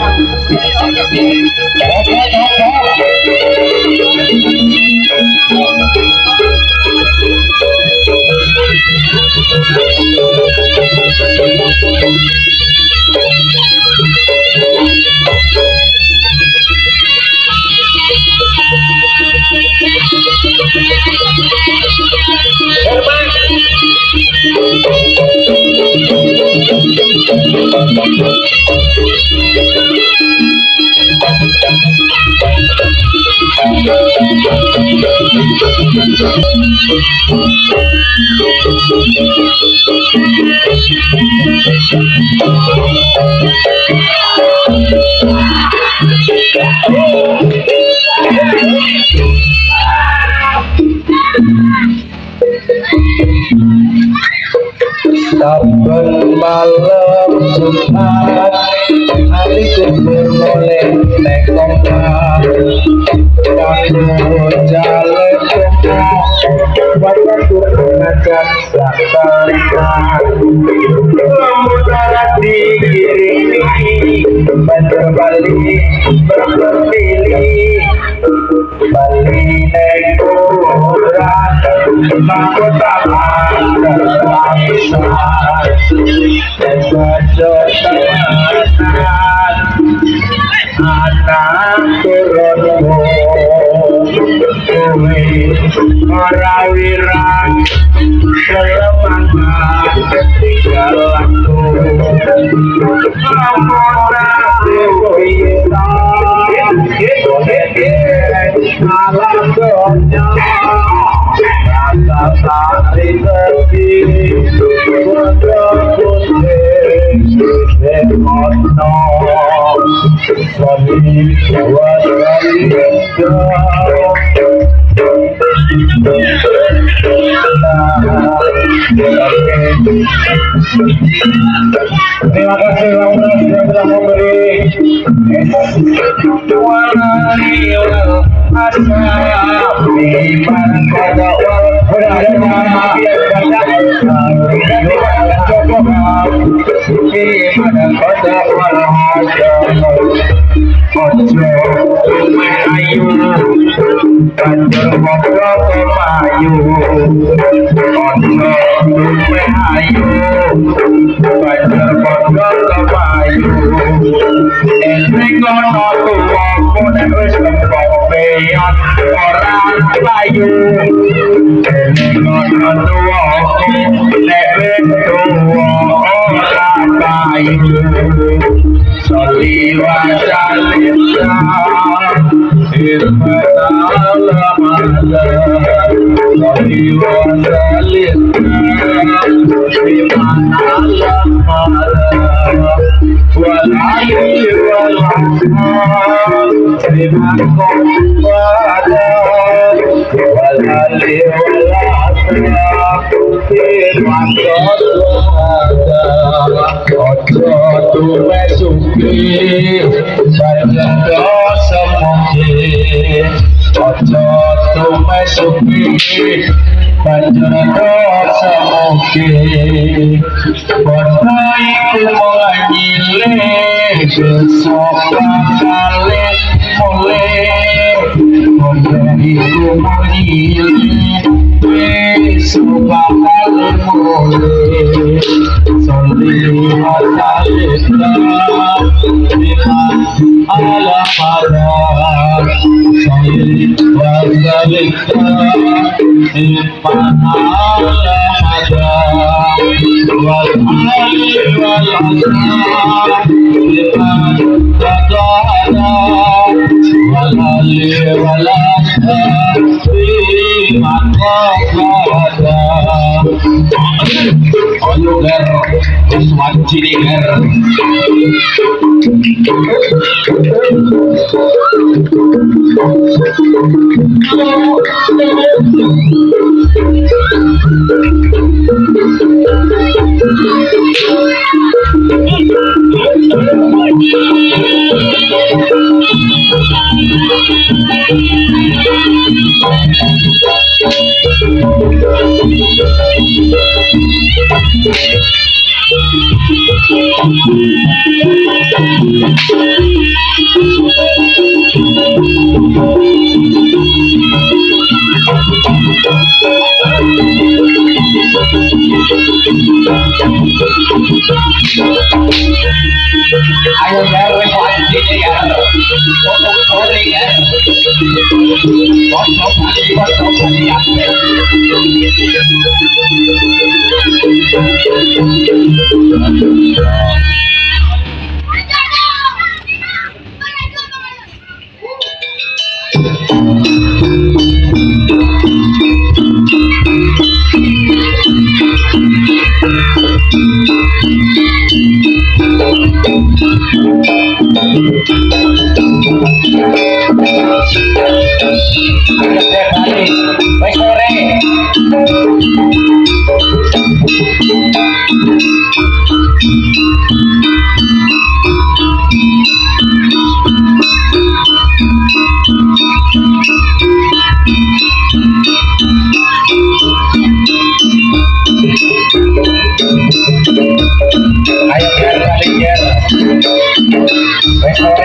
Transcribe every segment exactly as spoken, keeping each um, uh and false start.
Saben malam Jumat hatiku bermoleh nek omah kanggo jale komo wajahku mengajak sakalian lamun dikirimi banjur bali berpilih bali nek kurang mahkota anak turunmu kowe ora wirang semangat tinggal aku lamun aku bisa alam dunia rasa sari sedih bodoh putih semono suami buat terima kasih Laura sudah telah memberi wal asap iman pada wal berada cukup iman pada wal ojo ayu banjur ngobrol kemayu ojo ayu banjur ngobrol kemayu eling ono tuwa nek wis kepeyan ora layu eling ono tuwa nek wis tuwa ora layu Soli wa sallimna irfana al-amala Soli wa sallimna irfana al-amala Wal-ali wal-asal Terima kompada Wal-ali wal-asal Terima kompada Ojo tuwe suki Banjendo semuki Ojo tuwe suki Banjendo semuki Bono iku mengajile Besok bakale mulai Bono iku mengajile Besok bakale mulai Soli wa sallimna ala madar Soli wa sallimna ala madar wal ali wal asar liman tadana wal ali wal asar liman tadana Ayo ger, Usman Cini ger. Thank you. Ayo ger wis wajib iki ger. Foto foto ger. Foto pasti foto pasti ate. Wes sore. Ayo ger balik ger. Wes sore.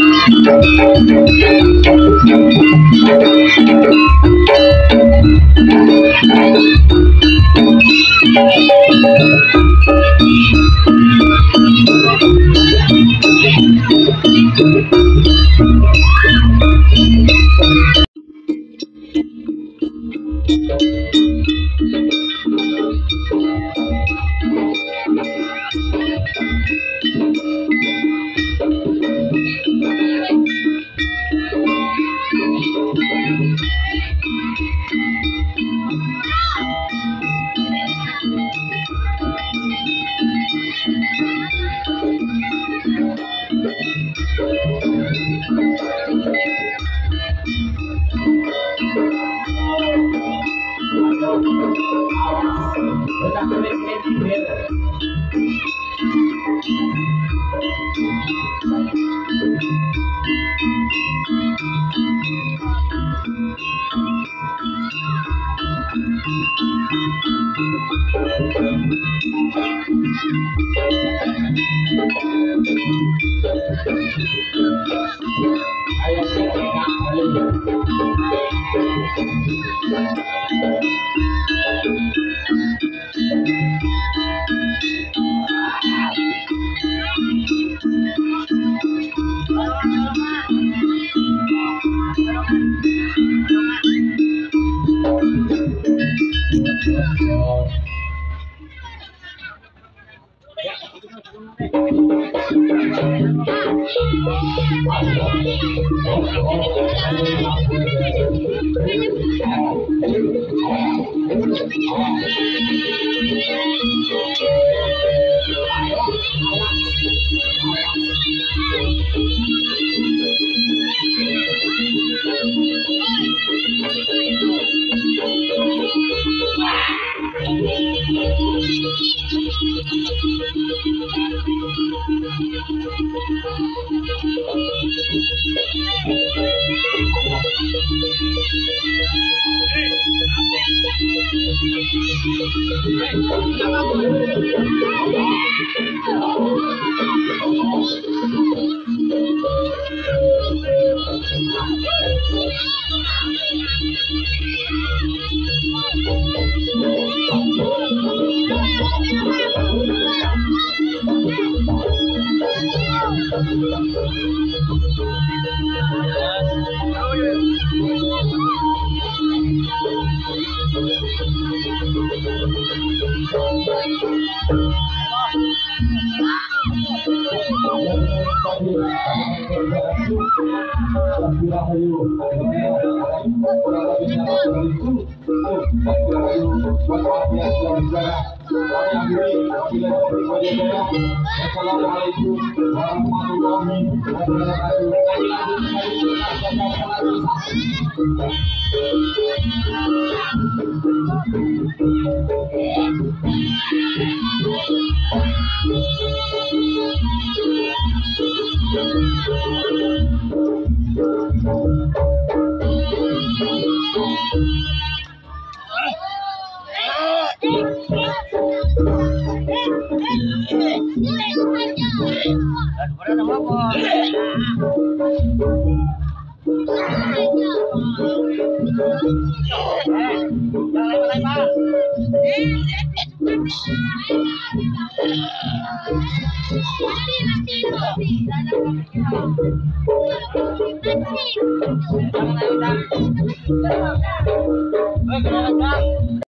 Assalamualaikum warahmatullahi wabarakatuh. Jangan